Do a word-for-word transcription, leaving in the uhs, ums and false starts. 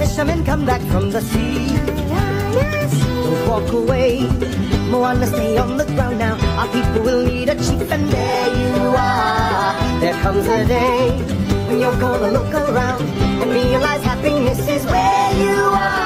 fishermen come back from the sea. Don't walk away, Moana, stay on the ground now. Our people will need a chief, and there you are. There comes a day when you're gonna look around and realize happiness is where you are.